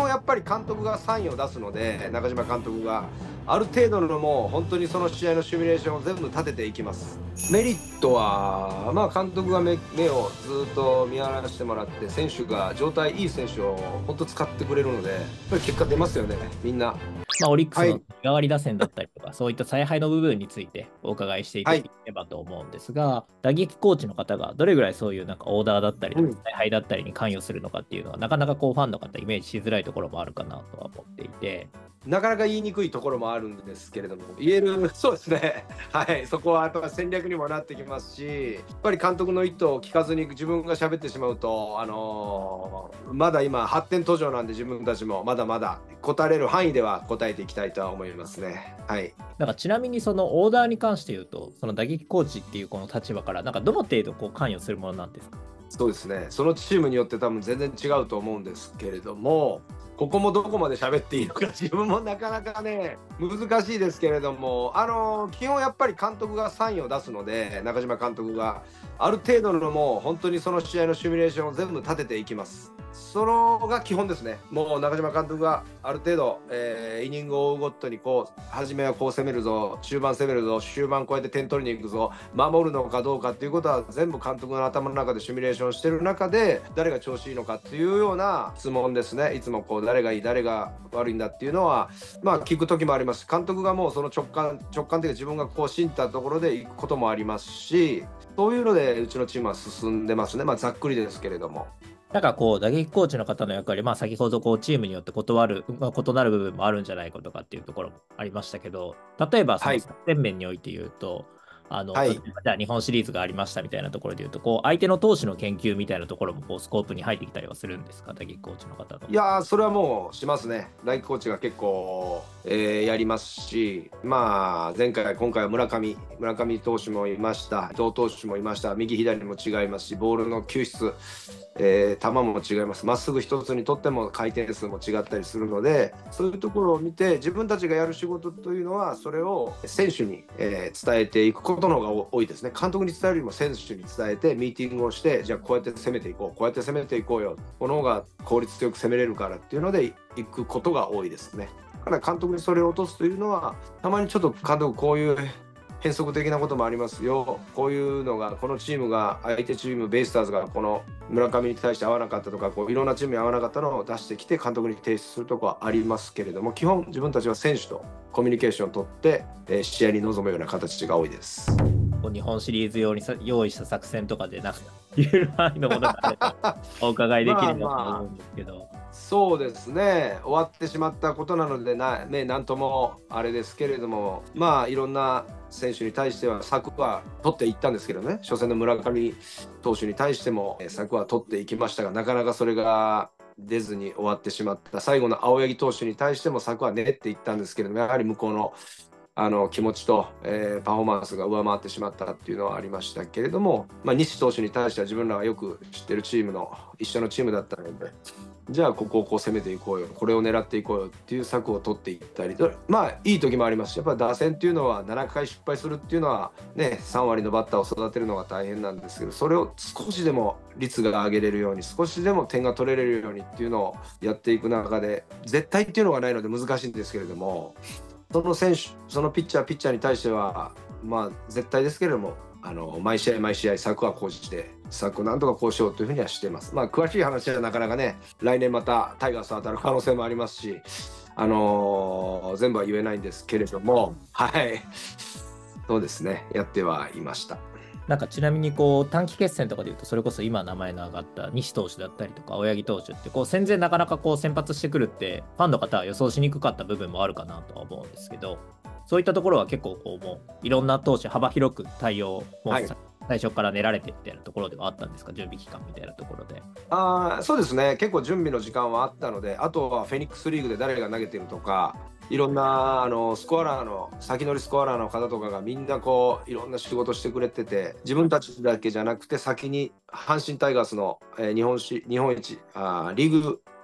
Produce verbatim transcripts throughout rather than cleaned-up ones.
本やっぱり監督がサインを出すので、中島監督がある程度のもう本当にその試合のシミュレーションを全部立てていきます。メリットは、まあ、監督が 目, 目をずっと見晴らしてもらって、選手が状態いい選手を本当使ってくれるので、やっぱり結果出ますよね、みんな。 まあ、オリックスの日替わり打線だったりとか、はい、そういった采配の部分についてお伺いしていければと思うんですが、はい、打撃コーチの方がどれぐらいそういうなんかオーダーだったりとか、采配だったりに関与するのかっていうのは、なかなかこうファンの方イメージしづらいところもあるかなとは思っていて。 なかなか言いにくいところもあるんですけれども、言える、そうですね、はい、そこはあとは戦略にもなってきますし、やっぱり監督の意図を聞かずに自分が喋ってしまうと、あのー、まだ今、発展途上なんで、自分たちもまだまだ答えれる範囲では答えていきたいとは思いますね。はい、 なんかちなみにそのオーダーに関して言うと、その打撃コーチっていうこの立場から、なんかどの程度こう関与するものなんですか？ そうですね、そのチームによって多分全然違うと思うんですけれども、ここもどこまで喋っていいのか自分もなかなかね難しいですけれども、あの基本やっぱり監督がサインを出すので、中島監督がある程度のもう本当にその試合のシミュレーションを全部立てていきます。そのが基本ですね。もう中島監督がある程度、えー、イニングを追うごとにこう初めはこう攻めるぞ、中盤攻めるぞ、終盤こうやって点取りに行くぞ、守るのかどうかっていうことは全部監督の頭の中でシミュレーションしてる中で、誰が調子いいのかっていうような質問ですね。いつもこう誰がいい誰が悪いんだっていうのはまあ聞く時もあります。監督がもうその直感直感的に自分がこう信じたところで行くこともありますし、そういうのでうちのチームは進んでますね。まあざっくりですけれども。 なんかこう打撃コーチの方の役割、まあ、先ほどこうチームによって断る、まあ、異なる部分もあるんじゃないかとかっていうところもありましたけど、例えばその作戦面において言うと、はい、あの、はい、じゃあ日本シリーズがありましたみたいなところで言うと、こう相手の投手の研究みたいなところもこうスコープに入ってきたりはするんですか、打撃コーチの方と。 いやー、それはもうしますね。打撃コーチが結構、えー、やりますし、まあ前回今回は村上村上投手もいました、伊藤投手もいました。右左も違いますし、ボールの球質、えー、球も違います。まっすぐ一つにとっても回転数も違ったりするので、そういうところを見て自分たちがやる仕事というのはそれを選手に、えー、伝えていくことの方が多いですね。監督に伝えるよりも選手に伝えてミーティングをして、じゃあこうやって攻めていこうこうやって攻めていこうよ、この方が効率よく攻めれるからっていうので行くことが多いですね。ただ監督にそれを落とすというのは、たまにちょっと監督こういう変則的なこともありますよ、こういうのがこのチームが相手チームベイスターズがこの村上に対して合わなかったとか、こういろんなチームに合わなかったのを出してきて監督に提出するところはありますけれども、基本自分たちは選手とコミュニケーションを取って、えー、試合に臨むような形が多いです。 日本シリーズ用に用意した作戦とかでなんか言える範囲のものがあればお伺いできればと思うんですけど。まあまあ、 そうですね、終わってしまったことなのでな、ね、なんともあれですけれども、まあいろんな選手に対しては策は取っていったんですけどね、初戦の村上投手に対しても策は取っていきましたが、なかなかそれが出ずに終わってしまった。最後の青柳投手に対しても策は練っていったんですけれども、やはり向こうのあの気持ちと、えー、パフォーマンスが上回ってしまったっていうのはありましたけれども、まあ、西投手に対しては自分らがよく知ってるチームの一緒のチームだったので、じゃあここをこう攻めていこうよ、これを狙っていこうよっていう策を取っていったり、まあいい時もありますし、やっぱり打線っていうのはななかい失敗するっていうのはね、さんわりのバッターを育てるのが大変なんですけど、それを少しでも率が上げれるように、少しでも点が取れれるようにっていうのをやっていく中で、絶対っていうのがないので難しいんですけれども、その選手、そのピッチャー、ピッチャーに対しては、まあ、絶対ですけれども、あの毎試合、毎試合、策は講じて、策をなんとかこうしようというふうにはしています。まあ、詳しい話はなかなかね、来年またタイガースと当たる可能性もありますし、あのー、全部は言えないんですけれども、はい、そうですね、やってはいました。 なんかちなみにこう短期決戦とかでいうと、それこそ今名前の挙がった西投手だったりとか青柳投手ってこう戦前なかなかこう先発してくるってファンの方は予想しにくかった部分もあるかなとは思うんですけど、そういったところは結構こうもういろんな投手幅広く対応も最初から練られてみたいなところではあったんですか、準備期間みたいなところで。 あそうですね、結構準備の時間はあったので、あとはフェニックスリーグで誰が投げてるとか、いろんなあのスコアラーの先乗りスコアラーの方とかがみんなこういろんな仕事してくれてて、自分たちだけじゃなくて先に阪神タイガースの、えー、日本し日本一あリーグ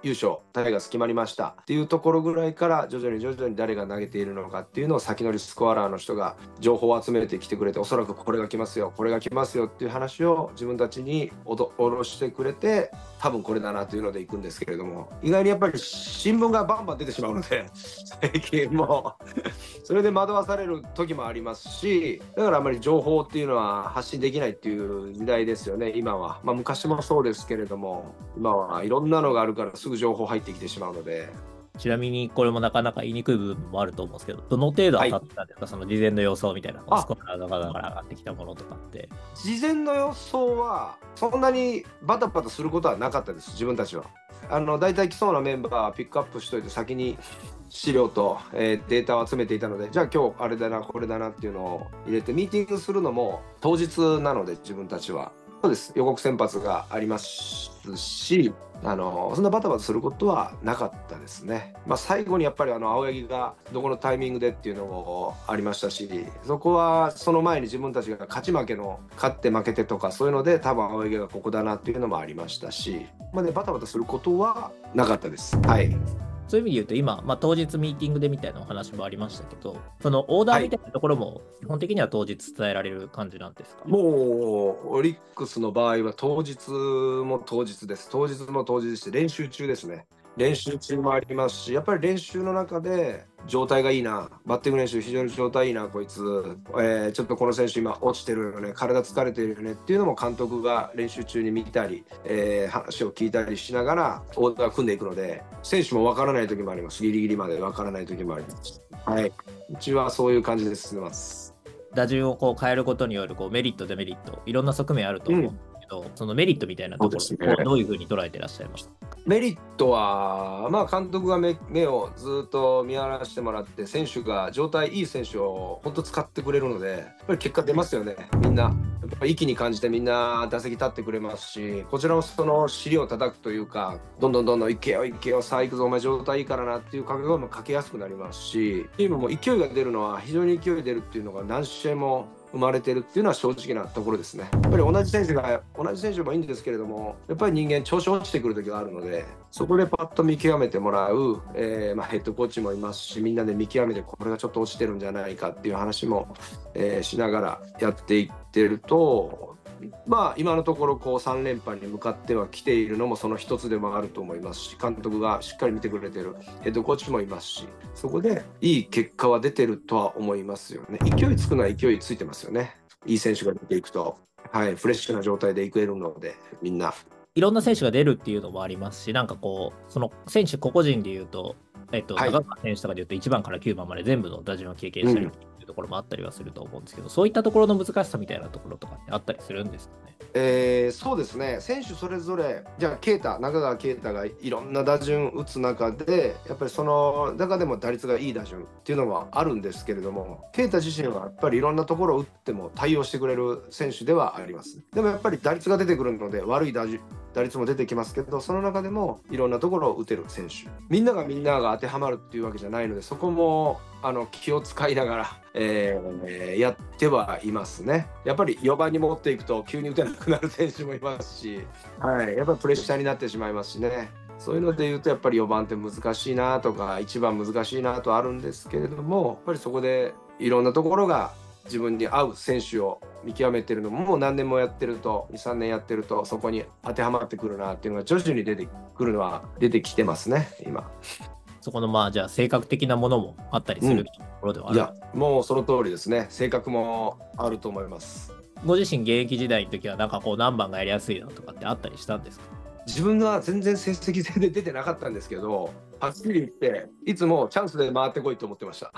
優勝タイガース決まりましたっていうところぐらいから徐々に徐々に誰が投げているのかっていうのを先乗りスコアラーの人が情報を集めてきてくれて、おそらくこれが来ますよこれが来ますよっていう話を自分たちにおど下ろしてくれて、多分これだなというのでいくんですけれども、意外にやっぱり新聞がバンバン出てしまうので最近もそれで惑わされる時もありますし、だからあまり情報っていうのは発信できないっていう時代ですよね今は。まあ昔もそうですけれども、今はいろんなのがあるからすぐ情報入ってきてしまうので。 ちなみにこれもなかなか言いにくい部分もあると思うんですけど、どの程度当たってたんですか、はい、その事前の予想みたいな、スコアが上がってきたものとかって。 事前の予想はそんなにバタバタすることはなかったです。自分たちはあの大体来そうなメンバーはピックアップしといて先に資料と、えー、データを集めていたので、じゃあ今日あれだなこれだなっていうのを入れてミーティングするのも当日なので、自分たちはそうです。予告先発がありますし、あのそんなバタバタすることはなかったですね。まあ、最後にやっぱりあの青柳がどこのタイミングでっていうのもありましたし、そこはその前に自分たちが勝ち負けの勝って負けてとかそういうので多分青柳がここだなっていうのもありましたし、まあね、バタバタすることはなかったです。はい。 そういう意味で言うと今、まあ、当日ミーティングでみたいなお話もありましたけど、そのオーダーみたいなところも基本的には当日伝えられる感じなんですか？ はい、もうオリックスの場合は当日も当日です。当日も当日でして練習中ですね。練習中もありますし、やっぱり練習の中で状態がいいな、バッティング練習非常に状態いいなこいつ、えー、ちょっとこの選手今落ちてるよね、体疲れてるよねっていうのも監督が練習中に見たり、えー、話を聞いたりしながらオーダー組んでいくので、選手も分からない時もあります。ギリギリまで分からない時もあります。はい、うちはそういう感じで進めます。 打順をこう変えることによるこうメリットデメリットいろんな側面あると思うんですけど、うん、そのメリットみたいなところをどういうふうに捉えてらっしゃいますか？ メリットは、まあ、監督が 目, 目をずっと見晴らしてもらって、選手が状態いい選手を本当使ってくれるので、やっぱり結果出ますよね。みんなやっぱり息に感じてみんな打席立ってくれますし、こちらもその尻を叩くというか、どんどんどんどんいけよいけよさあ行くぞお前状態いいからなっていう掛け声もかけやすくなりますし、チームも勢いが出るのは非常に勢い出るっていうのが何試合も生まれてるっていうのは正直なところですね。やっぱり同じ選手が同じ選手もいいんですけれども、やっぱり人間調子落ちてくる時があるので、そこでパッと見極めてもらう、えーまあ、ヘッドコーチもいますし、みんなで見極めてこれがちょっと落ちてるんじゃないかっていう話も、えー、しながらやっていってると、まあ今のところこうさん連覇に向かっては来ているのもその一つでもあると思いますし、監督がしっかり見てくれてるヘッドコーチもいますし、そこでいい結果は出てるとは思いますよね。勢いつくのは勢いついてますよね。いい選手が出ていくと、はい、フレッシュな状態でいけるので、みんないろんな選手が出るっていうのもありますし、なんかこうその選手個々人でいうと、えっと、はい、長川選手とかでいうといちばんからきゅうばんまで全部の打順を経験してるっていうところもあったりはすると思うんですけど、うん、そういったところの難しさみたいなところとかってあったりするんですかね？ えー、そうですね。選手それぞれ、じゃあ啓太、中川圭太がいろんな打順打つ中で、やっぱりその中でも打率がいい打順っていうのはあるんですけれども、啓太自身はやっぱりいろんなところを打っても対応してくれる選手ではあります。でもやっぱり打率が出てくるので、悪い打順打率も出てきますけど、その中でもいろんなところを打てる選手、みんながみんなが当てはまるっていうわけじゃないので、そこもあの気を使いながら、えー、やってはいますね。やっぱりよばんに持っていくと急に打てなくなる選手もいますし、はい、やっぱりプレッシャーになってしまいますしね。そういうので言うとやっぱりよばんって難しいなとかいちばん難しいなとあるんですけれども、やっぱりそこでいろんなところが自分に合う選手を見極めてるのももう何年もやってると にさんねんやってるとそこに当てはまってくるなっていうのが徐々に出てくるのは出てきてますね今。 そこのまあじゃあ性格的なものもあったりする、うん、ところではある。 いやもうその通りですね。性格もあると思います。 ご自身現役時代の時はなんかこう何番がやりやすいなとかってあったりしたんですか？ 自分は全然成績で出てなかったんですけど、はっきり言っていつもチャンスで回ってこいと思ってました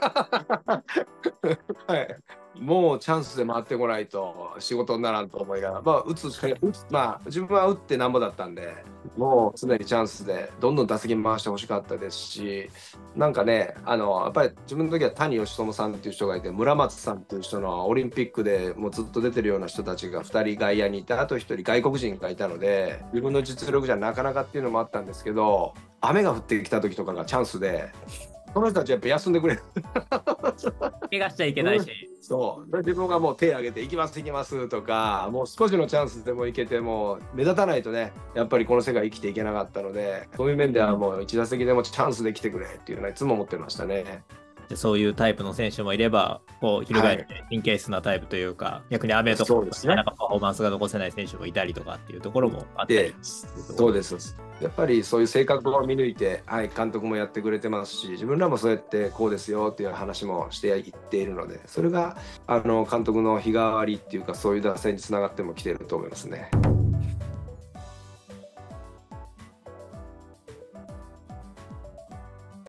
はい、もうチャンスで回ってこないと仕事にならんと思いながら、まあ打つしかまあ自分は打ってなんぼだったんで、もう常にチャンスでどんどん打席回してほしかったですし、なんかね、あのやっぱり自分の時は谷義友さんっていう人がいて、村松さんっていう人のオリンピックでもうずっと出てるような人たちがふたり外野にいて、あとひとり外国人がいたので、自分の実力じゃなかなかっていうのもあったんですけど、雨が降ってきた時とかがチャンスで、その人たちやっぱ休んでくれる怪我しちゃいけないし、 そうで自分がもう手挙げて「行きます行きます」とか、もう少しのチャンスでも行けても目立たないとね、やっぱりこの世界生きていけなかったので、そういう面ではもういち打席でもチャンスで来てくれっていうのはいつも思ってましたね。 でそういうタイプの選手もいれば、こう翻って神経質なタイプというか、はい、逆に雨とかなかなかパフォーマンスが残せない選手もいたりとかっていうところもあったり。 そうです。やっぱりそういう性格を見抜いて、はい、監督もやってくれてますし、自分らもそうやってこうですよっていう話もしていっているので、それがあの監督の日替わりっていうか、そういう打線につながってもきていると思いますね。